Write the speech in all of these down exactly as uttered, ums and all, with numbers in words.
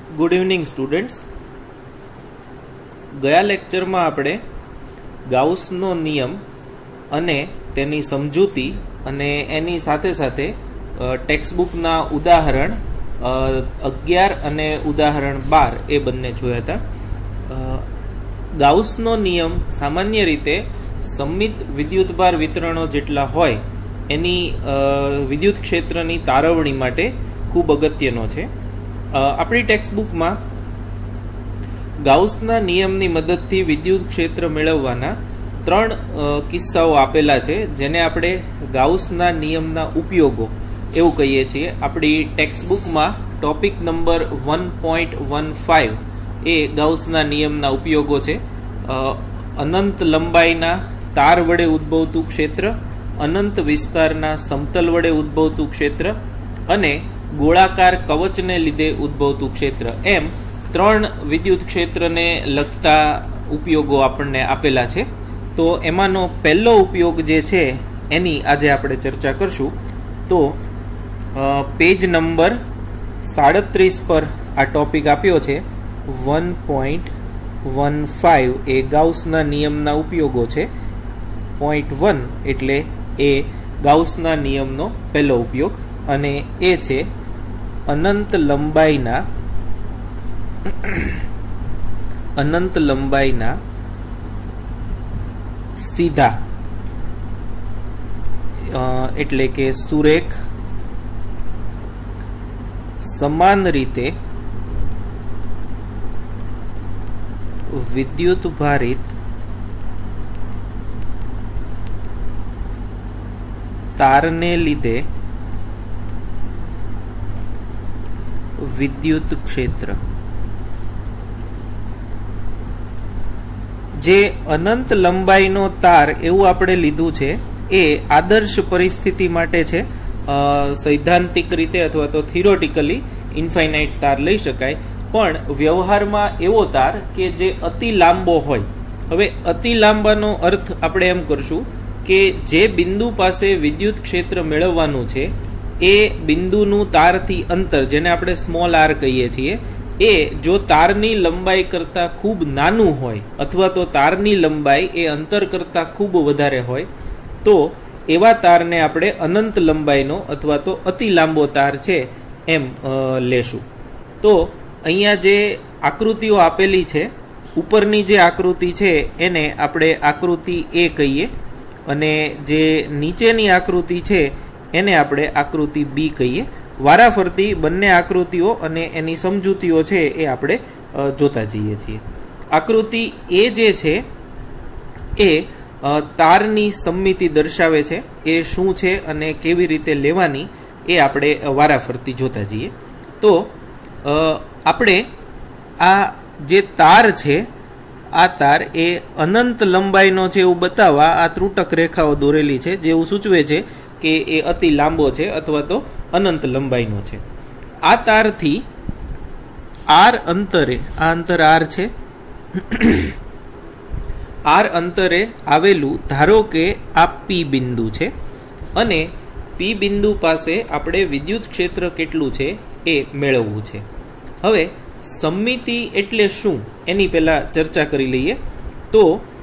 Good evening students. ગયા લેક્ચરમાં આપણે ગાઉસનો નિયમ અને તેની સમજૂતી અને એની સાથે સાથે ટેક્સ્ટબુકના ઉદાહરણ અગિયાર અને ઉદાહરણ બાર એ બંને જોયા હતા. ગાઉસનો નિયમ સામાન્ય રીતે સંમિત વિદ્યુતભાર વિતરણો જેટલા હોય એની વિદ્યુત ક્ષેત્રની તારવણી માટે ખૂબ અગત્યનો છે. આપણી ટેક્સ્ટબુકમાં ગાઉસના નિયમની મદદથી વિદ્યુત ક્ષેત્ર મેળવવાના ત્રણ કિસ્સાઓ આપેલા છે, જેને આપણે ગાઉસના નિયમના ઉપયોગો એવું કહીએ છીએ. આપણી ટેક્સ્ટબુકમાં topic number one point one five એ ગાઉસના નિયમના ઉપયોગો છે. અનંત લંબાઈના તાર વડે ઉદ્ભવતું ક્ષેત્ર, અનંત વિસ્તારના સમતલ વડે ઉદ્ભવતું ક્ષેત્ર અને ગોળાકાર કવચને લીધે ઉદ્ભવતું ક્ષેત્ર, એમ ત્રણ વિદ્યુત ક્ષેત્રને લગતા ઉપયોગો આપણને આપેલા છે. તો એમાંનો પહેલો ઉપયોગ જે છે એની આજે આપણે ચર્ચા કરશું. તો પેજ નંબર સાડત્રીસ પર આ ટોપિક આપ્યો છે. વન પોઈન્ટ વન ફાઇવ એ ગાઉસના નિયમના ઉપયોગો છે. પોઈન્ટ વન એટલે એ ગાઉસના નિયમનો પહેલો ઉપયોગ અને એ છે અનંત લંબાઈના અનંત લંબાઈના સીધા એટલે કે સુરેખ સમાન રીતે વિદ્યુત ભારિત તારને લીધે વિદ્યુત ક્ષેત્ર. જે અનંત લંબાઈનો તાર એવું આપણે લીધું છે એ આદર્શ પરિસ્થિતિ માટે છે. સૈદ્ધાંતિક રીતે અથવા તો થિયોરિટિકલી ઇન્ફાઇનાઇટ તાર લઈ શકાય, પણ વ્યવહારમાં એવો તાર કે જે અતિ લાંબો હોય. હવે અતિ લાંબાનો અર્થ આપણે એમ કરશું કે જે બિંદુ પાસે વિદ્યુત ક્ષેત્ર મેળવવાનું છે એ બિંદુનું તારથી અંતર, જેને આપણે સ્મોલ આર કહીએ છીએ, એ જો તારની લંબાઈ કરતાં ખૂબ નાનું હોય અથવા તો તારની લંબાઈ એ અંતર કરતાં ખૂબ વધારે હોય તો એવા તારને આપણે અનંત લંબાઈનો અથવા તો અતિ લાંબો તાર છે એમ લેશું. તો અહીંયા જે આકૃતિઓ આપેલી છે, ઉપરની જે આકૃતિ છે એને આપણે આકૃતિ એ કહીએ અને જે નીચેની આકૃતિ છે એને આપણે આકૃતિ બી કહીએ. વારાફરતી બંને આકૃતિઓ અને એની સમજૂતીઓ છે એ આપણે જોતા જઈએ છીએ. આકૃતિ એ જે છે એ તારની સમમિતિ દર્શાવે છે. એ શું છે અને કેવી રીતે લેવાની એ આપણે વારાફરતી જોતા જઈએ. તો આપણે આ જે તાર છે, આ તાર એ અનંત લંબાઈનો છે એવું બતાવવા આ ત્રુટક રેખાઓ દોરેલી છે, જેવું સૂચવે છે કે એ અતિ લાંબો છે અથવા તો અનંત લંબાઈનો છે. આ તારથી આર અંતરે, આ અંતર આર છે, આર અંતરે આવેલું ધારો કે આ પી બિંદુ છે અને પી બિંદુ પાસે આપણે વિદ્યુત ક્ષેત્ર કેટલું છે એ મેળવવું છે. હવે સમમિતિ એટલે શું એની પહેલા ચર્ચા કરી લઈએ. તો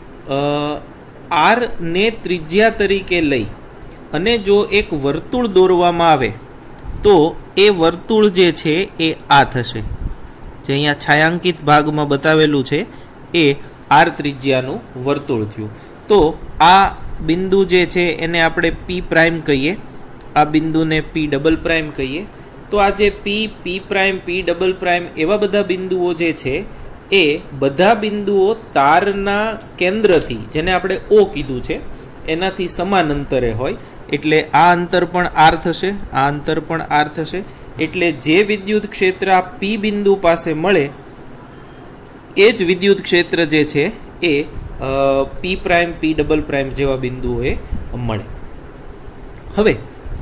આર ને ત્રિજ્યા તરીકે લઈ અને જો એક વર્તુળ દોરવામાં આવે તો એ વર્તુળ જે છે એ આ થશે. જે અહીંયા છાયાંકિત ભાગમાં બતાવેલું છે એ આર ત્રિજ્યાનું વર્તુળ થયું. તો આ બિંદુ જે છે એને આપણે પી પ્રાઇમ કહીએ, આ બિંદુને પી ડબલ પ્રાઇમ કહીએ. તો આ જે P, P prime, P double prime એવા બધા બિંદુઓ જે છે એ બધા બિંદુઓ તારના કેન્દ્રથી, જેને આપણે ઓ કીધું છે, એનાથી સમાન અંતરે હોય. એટલે આ અંતર પણ આર થશે, આ અંતર પણ આર થશે. એટલે જે વિદ્યુત ક્ષેત્ર આ પી બિંદુ પાસે મળે એ જ વિદ્યુત ક્ષેત્ર જે છે એ P prime, P double prime જેવા બિંદુઓએ મળે. હવે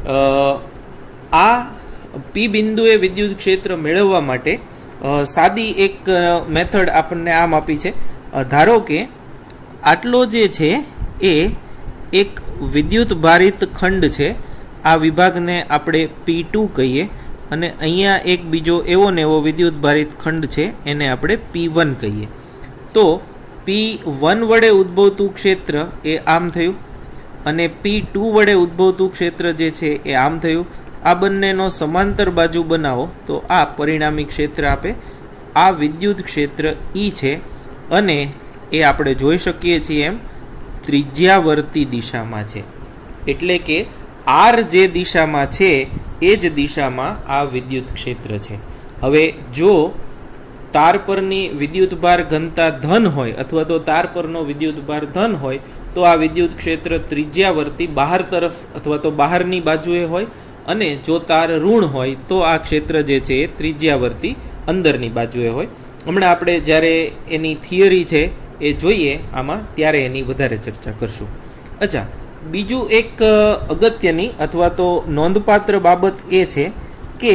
આ પી બિંદુએ વિદ્યુત ક્ષેત્ર મેળવવા માટે સાદી એક મેથડ આપણને આમ આપી છે. ધારો કે આટલો જે છે એ એક વિદ્યુત ભારિત ખંડ છે. આ વિભાગને આપણે પી ટુ કહીએ અને અહીંયા એક બીજો એવો ને એવો વિદ્યુત ભારિત ખંડ છે, એને આપણે પી વન કહીએ. તો પી વન વડે ઉદ્ભવતું ક્ષેત્ર એ આમ થયું અને પી ટુ વડે ઉદ્ભવતું ક્ષેત્ર જે છે એ આમ થયું. આ બંનેનો સમાંતર બાજુ બનાવો તો આ પરિણામી ક્ષેત્ર આપે. આ વિદ્યુત ક્ષેત્ર ઈ છે અને એ આપણે જોઈ શકીએ છીએ એમ ત્રિજ્યાવર્તી દિશામાં છે. એટલે કે આર જે દિશામાં છે એ જ દિશામાં આ વિદ્યુત ક્ષેત્ર છે. હવે જો તાર પરની વિદ્યુત ભાર ઘનતા ધન હોય અથવા તો તાર પરનો વિદ્યુત ભાર ધન હોય તો આ વિદ્યુત ક્ષેત્ર ત્રિજ્યાવર્તી બહાર તરફ અથવા તો બહારની બાજુએ હોય, અને જો તાર ઋણ હોય તો આ ક્ષેત્ર જે છે એ ત્રિજ્યાવર્તી અંદરની બાજુએ હોય. હમણાં આપણે જ્યારે એની થિયરી છે એ જોઈએ આમાં ત્યારે એની વધારે ચર્ચા કરશું. અચ્છા, બીજું એક અગત્યની અથવા તો નોંધપાત્ર બાબત એ છે કે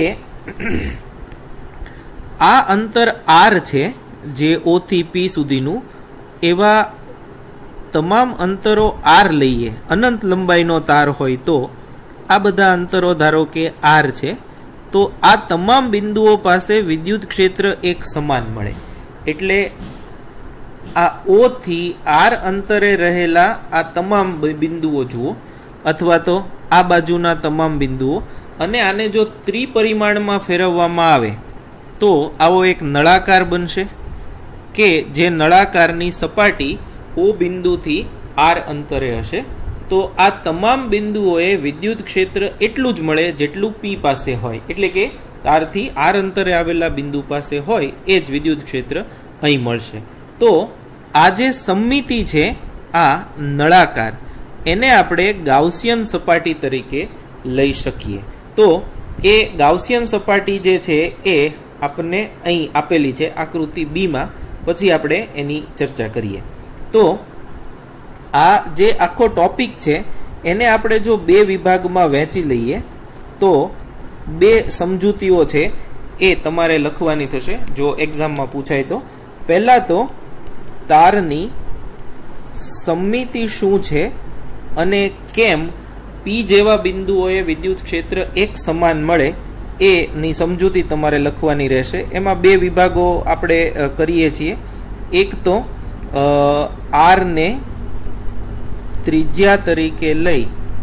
આ અંતર આર છે જે ઓ થી પી સુધીનું, એવા તમામ અંતરો આર લઈએ, અનંત લંબાઈનો તાર હોય તો આ બધા અંતરો ધારો કે આર છે, તો આ તમામ બિંદુઓ પાસે વિદ્યુત ક્ષેત્ર એક સમાન મળે. એટલે આ ઓ થી આર અંતરે રહેલા આ તમામ બિંદુઓ જુઓ અથવા તો આ બાજુના તમામ બિંદુઓ, અને આને જો ત્રિપરિમાણમાં ફેરવવામાં આવે તો આવો એક નળાકાર બનશે કે જે નળાકારની સપાટી ઓ બિંદુથી આર અંતરે હશે. તો આ તમામ બિંદુઓએ વિદ્યુત ક્ષેત્ર એટલું જ મળે જેટલું પી પાસે હોય. એટલે કે તારથી આર અંતરે આવેલા બિંદુ પાસે હોય એ જ વિદ્યુત ક્ષેત્ર અહીં મળશે. તો આ જે સમમિતિ છે આ નળાકાર, એને આપણે ગાઉસિયન સપાટી તરીકે લઈ શકીએ. તો એ ગાઉસિયન સપાટી જે છે એ આપણને અહીં આપેલી છે આકૃતિ બી માં, પછી આપણે એની ચર્ચા કરીએ. તો આ જે આખો ટોપિક છે એને આપણે જો બે વિભાગમાં વહેંચી લઈએ તો બે સમજૂતીઓ છે એ તમારે લખવાની થશે જો એક્ઝામમાં પૂછાય તો. પહેલા તો તારની સમમિતિ શું છે અને કેમ પી જેવા બિંદુઓએ વિદ્યુત ક્ષેત્ર એક સમાન મળે એની સમજૂતી તમારે લખવાની રહેશે. એમાં બે વિભાગો આપણે કરીએ છીએ. એક તો આર ને ત્રિજ્યા તરીકે લઈ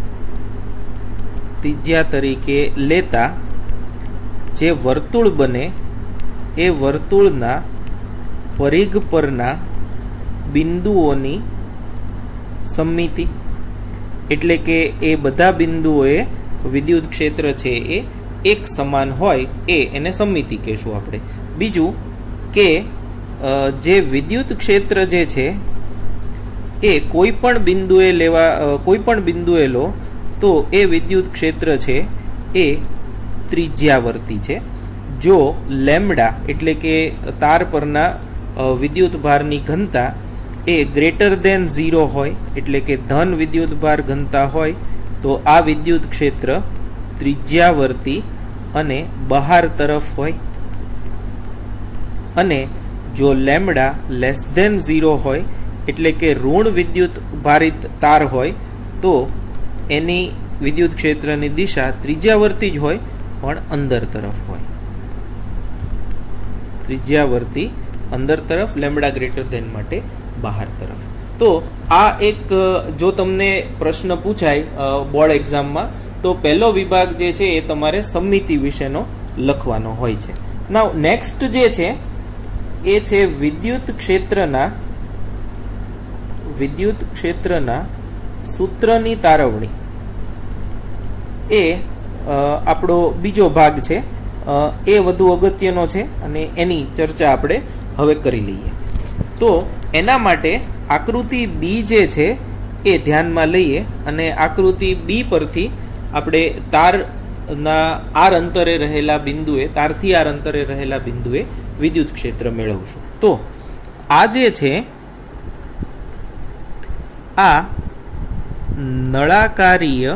ત્રિજ્યા તરીકે લેતા જે વર્તુળ બને એ વર્તુળના પરિઘ પરના બિંદુઓની સમમિતિ, એટલે કે એ બધા બિંદુઓએ વિદ્યુત ક્ષેત્ર છે એ એક સમાન હોય એ એને સમમિતિ કહેશું આપણે. બીજું કે જે વિદ્યુત ક્ષેત્ર જે છે એ કોઈ પણ બિંદુએ લેવા કોઈ પણ બિંદુએ લો તો એ વિદ્યુત ક્ષેત્ર છે એ ત્રિજ્યાવર્તી છે. જો લેમ્ડા એટલે કે તાર પરના વિદ્યુત ભારની ઘનતા એ ગ્રેટર ધેન ઝીરો હોય, એટલે કે ધન વિદ્યુત ભાર ઘનતા હોય, તો આ વિદ્યુત ક્ષેત્ર ત્રિજ્યાવર્તી અને બહાર તરફ હોય. અને જો લેમ્ડા લેસ ધેન ઝીરો હોય એટલે કે ઋણ વિદ્યુત ભારિત તાર હોય તો એની વિદ્યુત ક્ષેત્રની દિશા ત્રિજ્યાવર્તી જ હોય પણ અંદર તરફ હોય. ત્રિજ્યાવર્તી અંદર તરફ, લેમ્ડા ગ્રેટર ધેન માટે બહાર તરફ. તો આ એક જો તમને પ્રશ્ન પૂછાય બોર્ડ એક્ઝામમાં તો પહેલો વિભાગ જે છે એ તમારે સમમિતિ વિશેનો લખવાનો હોય છે. નાઉ નેક્સ્ટ જે છે એ છે વિદ્યુત ક્ષેત્રના વિદ્યુત ક્ષેત્રના સૂત્રની તારવણી. એ આપણો બીજો ભાગ છે, એ વધુ અગત્યનો છે અને એની ચર્ચા આપણે હવે કરી લઈએ. તો એના માટે આકૃતિ બી જે છે એ ધ્યાનમાં લઈએ અને આકૃતિ બી પરથી આપણે તારના આર અંતરે રહેલા બિંદુએ તારથી આર અંતરે રહેલા બિંદુએ વિદ્યુત ક્ષેત્ર મેળવશું. તો આ જે છે આ નળાકારીય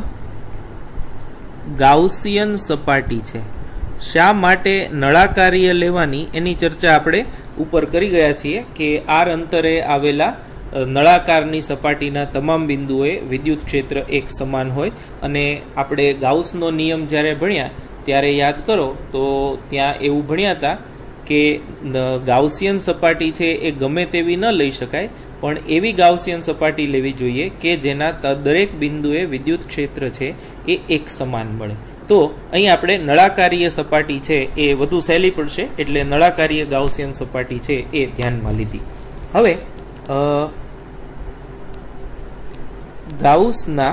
ગાઉસિયન સપાટી છે. શા માટે નળાકારીય લેવાની એની ચર્ચા આપણે ઉપર કરી ગયા છીએ કે આર અંતરે આવેલા નળાકારની સપાટીના તમામ બિંદુએ વિદ્યુત ક્ષેત્ર એક સમાન હોય. અને આપણે ગાઉસનો નિયમ જ્યારે ભણ્યા ત્યારે યાદ કરો તો ત્યાં એવું ભણ્યા હતા કે ગાઉસિયન સપાટી છે એ ગમે તેવી ન લઈ શકાય, પણ એવી ગાઉસિયન સપાટી લેવી જોઈએ કે જેના દરેક બિંદુએ વિદ્યુત ક્ષેત્ર છે એ એક સમાન મળે. તો અહીં આપણે નળાકારીય સપાટી છે એ વધુ સહેલી પડશે, એટલે નળાકારીય ગાઉસિયન સપાટી છે એ ધ્યાનમાં લીધી. હવે ગાઉસના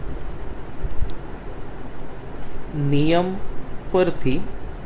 નિયમ પરથી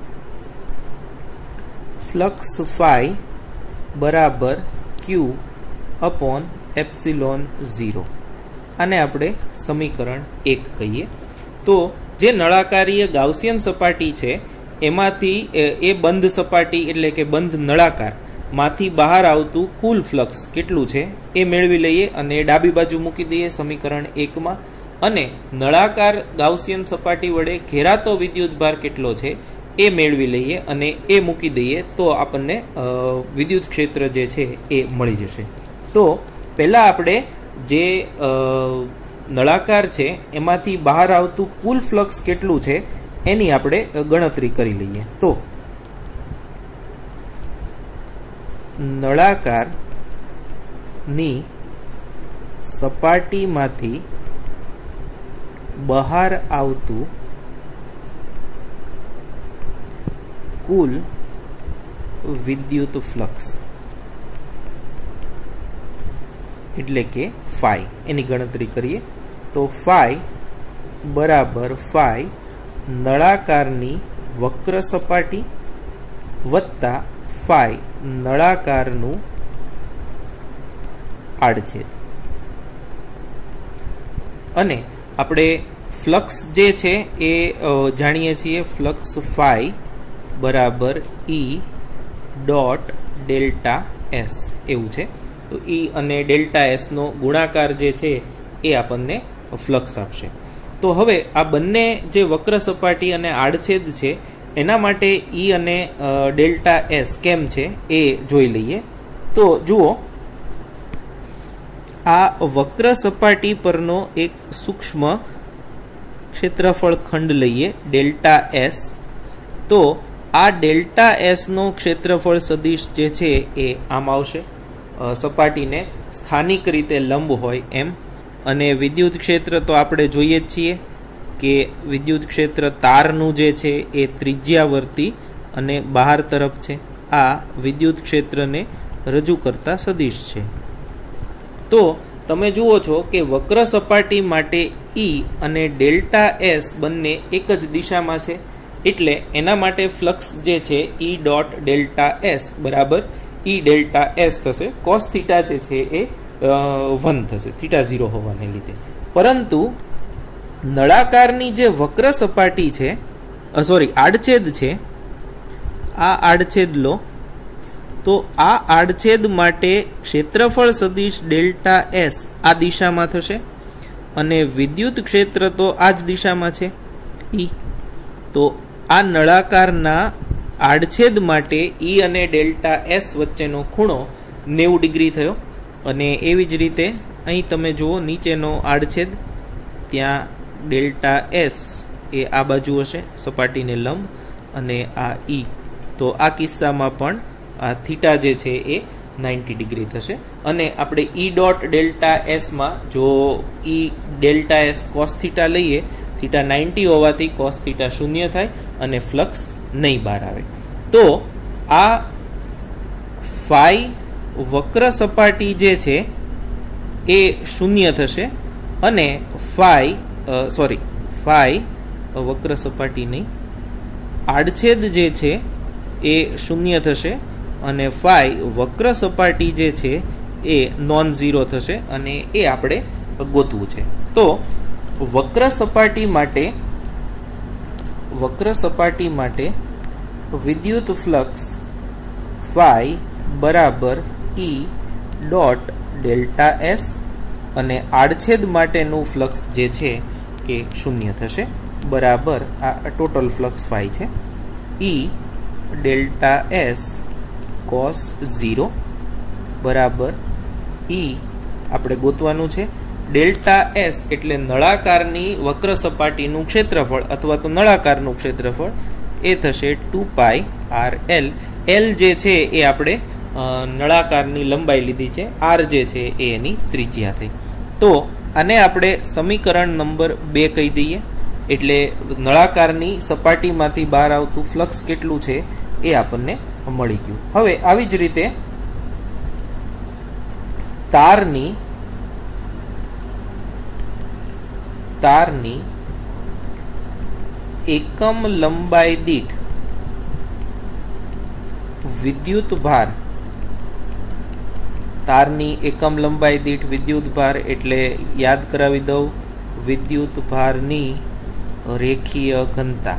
ફ્લક્સ ફાઈ બરાબર ક્યુ અપોન એપ્સિલોન ઝીરો, આને આપણે સમીકરણ એક કહીએ. તો જે નળાકારીય ગાઉસિયન સપાટી છે એમાંથી એ બંધ સપાટી એટલે કે બંધ નળાકાર માંથી બહાર આવતું કુલ ફ્લક્સ કેટલું છે એ મેળવી લઈએ અને ડાબી બાજુ મૂકી દઈએ સમીકરણ એકમાં, અને નળાકાર ગાઉસિયન સપાટી વડે ઘેરાતો વિદ્યુતભાર કેટલો છે એ મેળવી લઈએ અને એ મૂકી દઈએ તો આપણને વિદ્યુત ક્ષેત્ર જે છે એ મળી જશે. તો પહેલા આપણે જે નળાકાર છે એમાંથી બહાર આવતું કુલ ફ્લક્સ કેટલું છે એની આપણે ગણતરી કરી લઈએ. તો નળાકારની સપાટીમાંથી બહાર આવતું કુલ વિદ્યુત ફ્લક્સ એટલે કે ફાઈ, એની ગણતરી કરીએ તો ફાઈ બરાબર ફાઈ નળાકારની વક્ર સપાટી વત્તા ફાઈ નળાકારનું આડછેદ. અને આપણે ફ્લક્સ જે છે એ જાણીએ છીએ, ફ્લક્સ ફાઈ બરાબર ઈ ડોટ ડેલ્ટા એસ એવું છે. તો ઈ અને ડેલ્ટા એસ નો ગુણાકાર જે છે એ આપણને ફ્લક્સ આપશે. તો હવે આ બંને જે વક્ર સપાટી અને આડછેદ છે એના માટે ઈ અને ડેલ્ટા એસ કેમ છે એ જોઈ લઈએ. તો જુઓ, આ વક્ર સપાટી પરનો એક સૂક્ષ્મ ક્ષેત્રફળ ખંડ લઈએ ડેલ્ટા એસ. તો આ ડેલ્ટા એસ નો ક્ષેત્રફળ સદિશ જે છે એ આમ આવશે, સપાટીને સ્થાનિક રીતે લંબ હોય એમ. અને વિદ્યુત ક્ષેત્ર તો આપણે જોઈએ જ છીએ કે વિદ્યુત ક્ષેત્ર તારનું જે છે એ ત્રિજ્યાવર્તી અને બહાર તરફ છે. આ વિદ્યુત ક્ષેત્રને રજૂ કરતા સદિશ છે. તો તમે જુઓ છો કે વક્ર સપાટી માટે ઈ અને ડેલ્ટા એસ બંને એક જ દિશામાં છે, એટલે એના માટે ફ્લક્સ જે છે ઈ ડોટ ડેલ્ટા એસ બરાબર ઈ ડેલ્ટા એસ થશે. કોસ થીટા જે છે એ વન થશે, થીટા ઝીરો હોવાને લીધે. પરંતુ નળાકારની જે વક્ર સપાટી છે, સોરી આડછેદ છે, આ આડછેદ લો તો આ આડછેદ માટે ક્ષેત્રફળ સદિશ ડેલ્ટા એસ આ દિશામાં થશે અને વિદ્યુત ક્ષેત્ર તો આ જ દિશામાં છે ઈ. તો આ નળાકારના આડછેદ માટે ઈ અને ડેલ્ટા એસ વચ્ચેનો ખૂણો નેવું ડિગ્રી થયો. અને એવી જ રીતે અહીં તમે જુઓ નીચેનો આડછેદ, ત્યાં ડેલ્ટા એસ એ આ બાજુ હશે સપાટીને લંબ અને આ ઈ. તો આ કિસ્સામાં પણ આ થીટા જે છે એ નાઇન્ટી ડિગ્રી થશે. અને આપણે ઈ ડોટ ડેલ્ટા એસમાં જો E delta S cos theta લઈએ, થીટા નાઇન્ટી હોવાથી કોસ થીટા શૂન્ય થાય અને ફ્લક્સ નહીં બહાર આવે. તો આ ફાઈ વક્ર સપાટી જે છે એ શૂન્ય થશે અને ફાઈ સોરી ફાઈ વક્ર સપાટી નહીં આડછેદ જે છે એ શૂન્ય થશે અને ફાઈ વક્ર સપાટી જે છે એ નોન ઝીરો થશે અને એ આપણે ગોતવું છે. તો વક્ર સપાટી માટે વક્ર સપાટી માટે વિદ્યુત ફ્લક્સ ફાઈ બરાબર ઈ ડોટ ડેલ્ટા એસ અને આડછેદ માટેનું ફ્લક્સ જે છે એ શૂન્ય થશે બરાબર આ ટોટલ ફ્લક્સ ફાઈ છે E delta S cos zero બરાબર ઈ આપણે ગોતવાનું છે ડેલ્ટા એસ એટલે નળાકારની વક્ર સપાટીનું ક્ષેત્રફળ અથવા તો નળાકારનું ક્ષેત્રફળ એ થશે two pi R L. L જે છે એ આપણે નળાકારની લંબાઈ લીધી છે, આર જે છે એ એની ત્રિજ્યા થઈ. તો આને આપણે સમીકરણ નંબર બે કહી દઈએ. એટલે નળાકારની સપાટીમાંથી બહાર આવતું ફ્લક્સ કેટલું છે એ આપણને મળી ગયું. હવે આવી જ રીતે તારની તારની એકમ લંબાઈ દીઠ વિદ્યુત ભાર તારની એકમ લંબાઈ દીઠ વિદ્યુત ભાર એટલે યાદ કરાવી દઉં, વિદ્યુત ભારની રેખીય ઘનતા,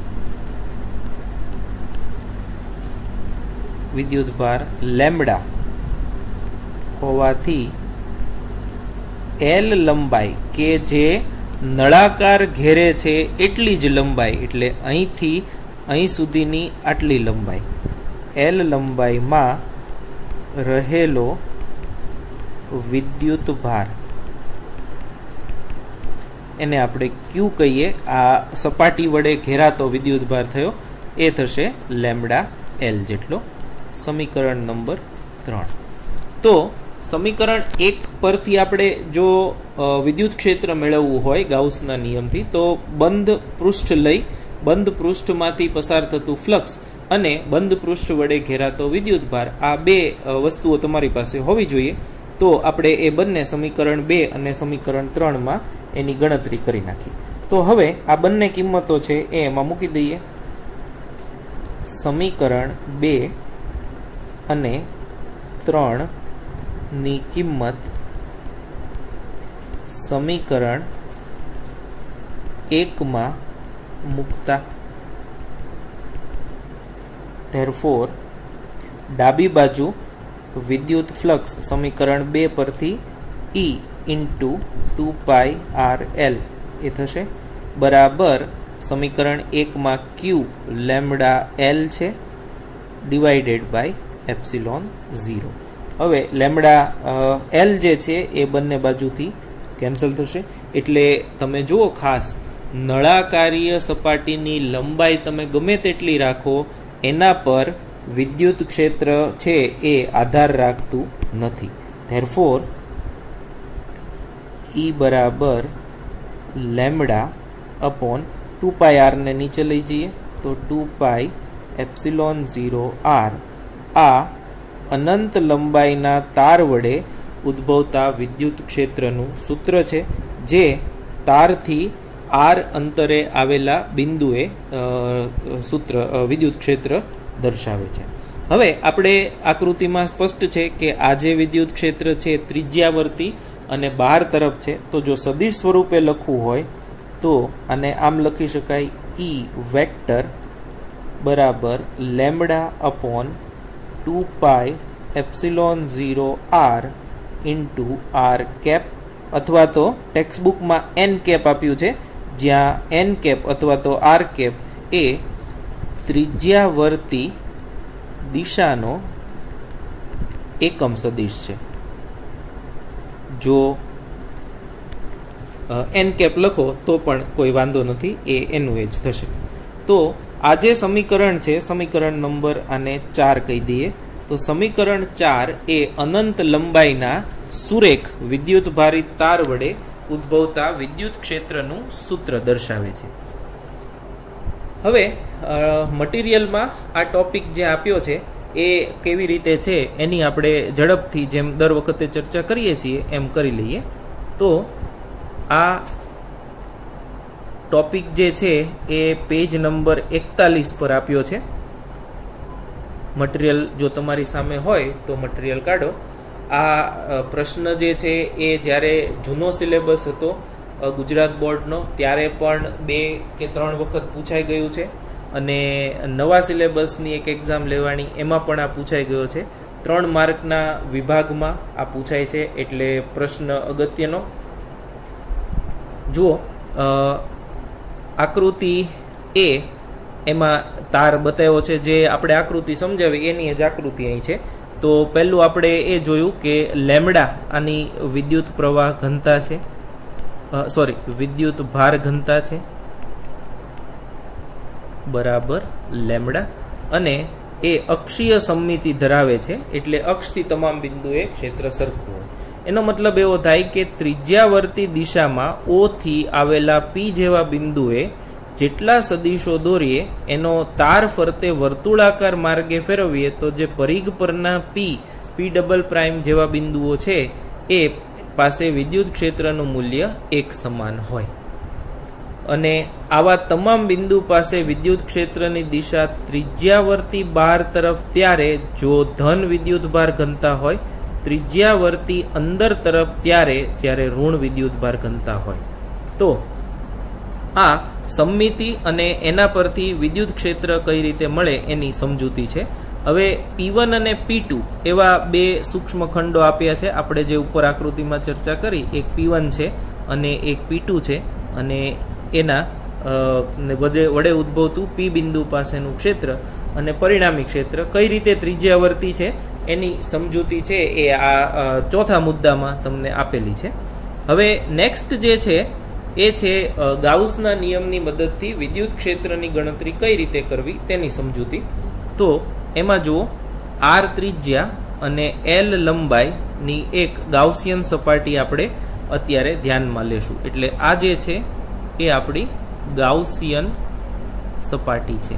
વિદ્યુત ભાર લેમ્બડા હોવાથી એલ લંબાઈ કે જે નળાકાર ઘેરે છે એટલી જ લંબાઈ એટલે અહીંથી અહીં સુધીની આટલી લંબાઈ, એલ લંબાઈમાં રહેલો વિદ્યુત ભાર એને આપણે ક્યુ કહીએ. આ સપાટી વડે ઘેરાતો વિદ્યુત ભાર થયો એ થશે લેમ્બડા એલ જેટલો. સમીકરણ નંબર ત્રણ. તો સમીકરણ એક પરથી આપણે જો વિદ્યુત ક્ષેત્ર મેળવવું હોય ગાઉસના નિયમથી તો બંધ પૃષ્ઠ લઈ બંધ પૃષ્ઠમાંથી પસાર થતું ફ્લક્સ અને બંધ પૃષ્ઠ વડે ઘેરાતો વિદ્યુત ભાર આ બે વસ્તુઓ તમારી પાસે હોવી જોઈએ. તો આપણે એ બંને સમીકરણ બે અને સમીકરણ ત્રણમાં એની ગણતરી કરી નાખી. તો હવે આ બંને કિંમતો છે એ એમાં મૂકી દઈએ. સમીકરણ બે અને ત્રણ ની કિંમત સમીકરણ એકમાં મૂકતા ધેરફોર ડાબી બાજુ વિદ્યુત ફ્લક્સ સમીકરણ બે પરથી E into two pi R L એ થશે બરાબર સમીકરણ એકમાં ક્યુ લેમ્બડા એલ છે ડિવાઇડેડ બાય એપ્સિલોન ઝીરો. હવે લેમ્બડા એલ જે છે એ બંને બાજુથી કેન્સલ થશે એટલે તમે જુઓ ખાસ નળાકારીય સપાટીની લંબાઈ તમે ગમે તેટલી રાખો એના પર વિદ્યુત ક્ષેત્ર છે એ આધાર રાખતું નથી. ધેરફોર E બરાબર lambda upon two pi R ને નીચે લઈ જઈએ તો two pi epsilon zero R આ અનંત લંબાઈના તાર વડે ઉદ્ભવતા વિદ્યુત ક્ષેત્રનું સૂત્ર છે જે તારથી આર અંતરે આવેલા બિંદુએ સૂત્ર વિદ્યુત ક્ષેત્ર દર્શાવે છે. હવે આપણે આકૃતિમાં સ્પષ્ટ છે કે આ જે વિદ્યુત ક્ષેત્ર છે ત્રિજ્યાવર્તી અને બહાર તરફ છે. તો જો સદિશ સ્વરૂપે લખવું હોય તો આને આમ લખી શકાય E વેક્ટર બરાબર lambda upon two pi epsilon zero R into R cap અથવા તો ટેક્સ્ટબુકમાં એન કેપ આપ્યું છે જ્યાં એન કેપ અથવા તો આર કેપ એ ત્રિજ્યાવર્તી દિશાનો એકમ સદિશ છે. જો એન કેપ લખો તો પણ કોઈ વાંધો નથી, એ એનું એ જ થશે. તો આ જે સમીકરણ છે સમીકરણ નંબર આને ચાર કહી દઈએ. તો સમીકરણ ચાર એ અનંત લંબાઈના સુરેખ વિદ્યુત ભારિત તાર વડે ઉદ્ભવતા વિદ્યુત ક્ષેત્રનું સૂત્ર દર્શાવે છે. હવે મટીરિયલમાં આ ટોપિક જે આપ્યો છે એ કેવી રીતે છે એની આપણે ઝડપથી જેમ દર વખતે ચર્ચા કરીએ છીએ એમ કરી લઈએ. તો આ ટોપિક જે છે એ પેજ નંબર એકતાલીસ પર આપ્યો છે. મટીરિયલ જો તમારી સામે હોય તો મટીરિયલ કાઢો. આ પ્રશ્ન જે છે એ જ્યારે જૂનો સિલેબસ હતો ગુજરાત બોર્ડનો ત્યારે પણ બે કે ત્રણ વખત પૂછાઈ ગયું છે અને નવા સિલેબસની એક એક્ઝામ લેવાની એમાં પણ આ પૂછાઈ ગયો છે. ત્રણ માર્કના વિભાગમાં આ પૂછાય છે એટલે પ્રશ્ન અગત્યનો. જુઓ આકૃતિ એ એમાં તાર બતાવ્યો છે જે આપણે આકૃતિ સમજાવી એની જ આકૃતિ અહીં છે. તો પહેલું આપણે એ જોયું કે લેમડા આની વિદ્યુત પ્રવાહ ઘનતા છે, સોરી વિદ્યુત ભાર ઘનતા છે બરાબર લેમડા, અને એ અક્ષીય સમમિતિ ધરાવે છે, એટલે અક્ષથી તમામ બિંદુએ ક્ષેત્ર સરખું હોય. એનો મતલબ એવો થાય કે ત્રિજ્યાવર્તી દિશામાં ઓ થી આવેલા પી જેવા બિંદુએ જેટલા સદિશો દોરીએ એનો તાર ફરતે વર્તુળાકાર માર્ગે ફેરવીએ તો જે પરિઘ પરના પી પી ડબલ પ્રાઇમ જેવા બિંદુઓ છે એ પાસે વિદ્યુત ક્ષેત્રનું મૂલ્ય એક સમાન હોય. અને આવા તમામ બિંદુ પાસે વિદ્યુત ક્ષેત્રની દિશા ત્રિજ્યાવર્તી બહાર તરફ ત્યારે જો ધન વિદ્યુત ભાર ઘનતા હોય, ત્રિજ્યાવર્તી અંદર તરફ ત્યારે જ્યારે ઋણ વિદ્યુત ભાર ઘનતા હોય. તો આ સમમિતિ અને એના પરથી વિદ્યુત ક્ષેત્ર કઈ રીતે મળે એની સમજૂતી છે. હવે પી વન અને પી ટુ એવા બે સૂક્ષ્મ ખંડો આપ્યા છે. આપણે જે ઉપર આકૃતિમાં ચર્ચા કરી, એક પી વન છે અને એક પી ટુ છે, અને એના વડે વડે ઉદ્ભવતું પી બિંદુ પાસેનું ક્ષેત્ર અને પરિણામી ક્ષેત્ર કઈ રીતે ત્રિજ્યાવર્તી છે એની સમજૂતી છે એ આ ચોથા મુદ્દામાં તમને આપેલી છે. હવે નેક્સ્ટ જે છે એ છે ગાઉસના નિયમની મદદથી વિદ્યુત ક્ષેત્રની ગણતરી કઈ રીતે કરવી તેની સમજૂતી. તો એમાં જુઓ, આર ત્રિજ્યા અને એલ લંબાઈની એક ગાઉસિયન સપાટી આપણે અત્યારે ધ્યાનમાં લેશું. એટલે આ જે છે એ આપણી ગાઉસિયન સપાટી છે.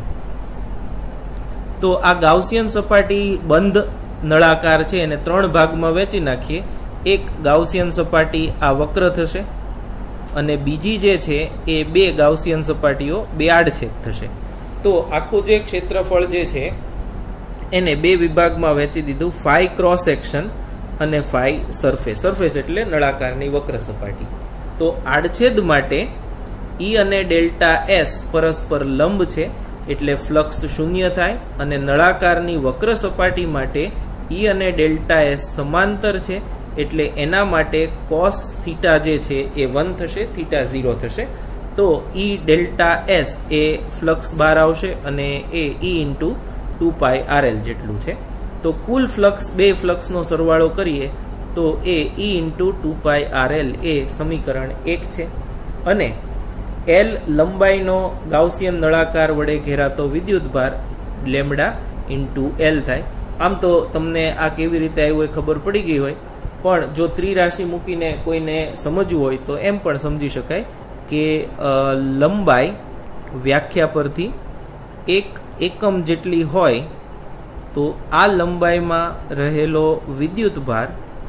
તો આ ગાઉસિયન સપાટી બંધ નળાકાર છે, એને ત્રણ ભાગમાં વહેંચી નાખીએ. એક ગાઉસિયન સપાટી આ વક્ર થશે, અને બીજી જે છે એ બે ગાઉસિયન સપાટીઓ બે આડછેદ થશે. તો આખું જે ક્ષેત્રફળ જે છે એને બે વિભાગમાં વહેંચી દીધું, ફાઈ ક્રોસ સેક્શન અને ફાઈ સરફેસ. સરફેસ એટલે નળાકારની વક્ર સપાટી. તો આડછેદ માટે ઈ અને ડેલ્ટા એસ પરસ્પર લંબ છે એટલે ફ્લક્સ શૂન્ય થાય, અને નળાકારની વક્ર સપાટી માટે ઈ અને ડેલ્ટા એસ સમાંતર છે એટલે એના માટે કોસ થીટા જે છે એ વન થશે, થીટા ઝીરો થશે. તો ઈ ડેલ્ટા એસ એ ફ્લક્સ બહાર આવશે અને એ E into two pi R L જેટલું છે. તો કુલ ફ્લક્સ બે ફ્લક્સનો સરવાળો કરીએ તો એ E into two pi R L એ સમીકરણ એક છે. અને એલ લંબાઈનો ગાઉસિયન નળાકાર વડે ઘેરાતો વિદ્યુત ભાર લેમડા ઇન્ટુ એલ થાય. આમ તો તમને આ કેવી રીતે આવ્યું એ ખબર પડી ગઈ હોય, પણ જો ત્રિરાશિ મૂકીને કોઈને સમજવું હોય તો એમ પણ સમજી શકાય કે લંબાઈ વ્યાખ્યા પરથી એક એકમ જેટલી હોય તો આ લંબાઈમાં રહેલો વિદ્યુત ભાર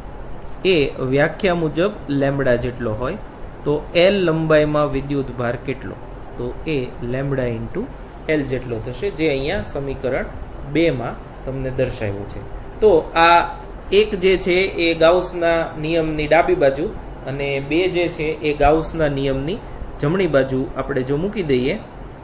એ વ્યાખ્યા મુજબ લેમ્બડા જેટલો હોય. તો એલ લંબાઈમાં વિદ્યુત ભાર કેટલો? તો એ લેમ્બડા ઇન્ટુ એલ જેટલો થશે, જે અહીંયા સમીકરણ બે માં તમને દર્શાવ્યું છે. તો આ એક જે છે એ ગાઉસના નિયમની ડાબી બાજુ અને બે જે છે એ ગાઉસના નિયમની જમણી બાજુ આપણે જો મૂકી દઈએ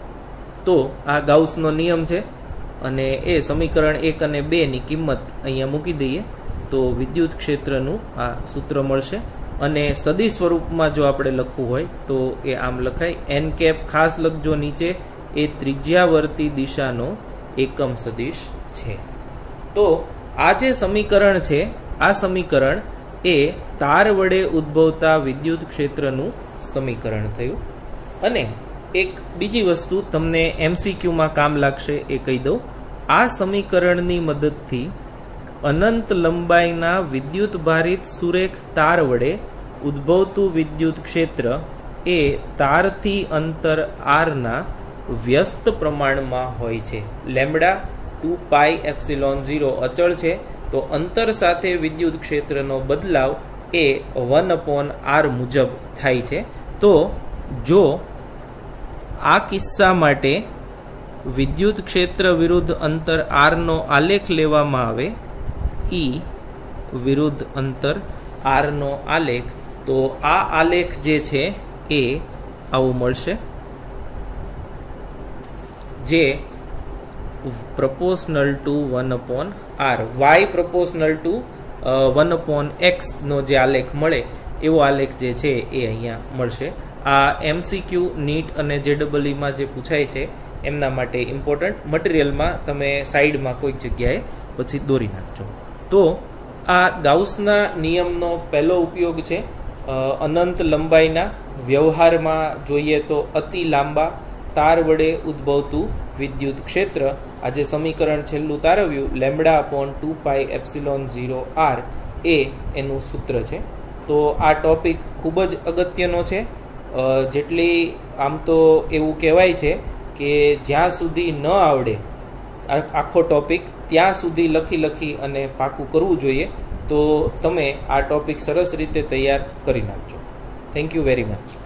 તો આ ગાઉસનો નિયમ છે, અને એ સમીકરણ એક અને બે ની કિંમત અહીંયા મૂકી દઈએ તો વિદ્યુત ક્ષેત્રનું આ સૂત્ર મળશે. અને સદિશ સ્વરૂપમાં જો આપણે લખવું હોય તો એ આમ લખાય, એન કેપ ખાસ લખજો નીચે, એ ત્રિજ્યાવર્તી દિશાનો એકમ સદિશ છે. તો આ જે સમીકરણ છે આ સમીકરણ એ તાર વડે ઉદ્ભવતા વિદ્યુત ક્ષેત્રનું સમીકરણ થયું. અને એક બીજી વસ્તુ તમને એમસીક્યુમાં કામ લાગશે એ કહી દઉં. આ સમીકરણની મદદથી અનંત લંબાઈના વિદ્યુત ભારિત સુરેખ તાર વડે ઉદ્ભવતું વિદ્યુત ક્ષેત્ર એ તારથી અંતર આર ના વ્યસ્ત પ્રમાણમાં હોય છે. Lambda two pi epsilon zero અચળ છે, તો અંતર સાથે વિદ્યુત ક્ષેત્રનો બદલાવ એ વન અપોન આર મુજબ થાય છે. તો જો આ કિસ્સા માટે વિદ્યુત ક્ષેત્ર વિરુદ્ધ અંતર આર નો આલેખ લેવામાં આવે, ઈ વિરુદ્ધ અંતર આર નો આલેખ, તો આ આલેખ જે છે એ આવું મળશે, જે proportional to one upon R, y proportional to one upon x નો જે આલેખ મળે એવો આલેખ જે છે એ અહીંયા મળશે. આ એમસીક્યુ નીટ અને જેડબલઈ માં જે પૂછાય છે એમના માટે ઇમ્પોર્ટન્ટ. મટીરિયલમાં તમે સાઈડમાં કોઈક જગ્યાએ પછી દોરી નાખજો. તો આ ગાઉસના નિયમનો પહેલો ઉપયોગ છે અનંત લંબાઈના વ્યવહારમાં જોઈએ તો અતિ લાંબા તાર વડે ઉદ્ભવતું વિદ્યુત ક્ષેત્ર. આ જે સમીકરણ છેલ્લું તારવ્યું lambda upon two pi epsilon zero R એ એનું સૂત્ર છે. તો આ ટોપિક ખૂબ જ અગત્યનો છે. જેટલી આમ તો એવું કહેવાય છે કે જ્યાં સુધી ન આવડે આખો ટોપિક ત્યાં સુધી લખી લખી અને પાકું કરવું જોઈએ. તો તમે આ ટોપિક સરસ રીતે તૈયાર કરી નાખજો. Thank you very much.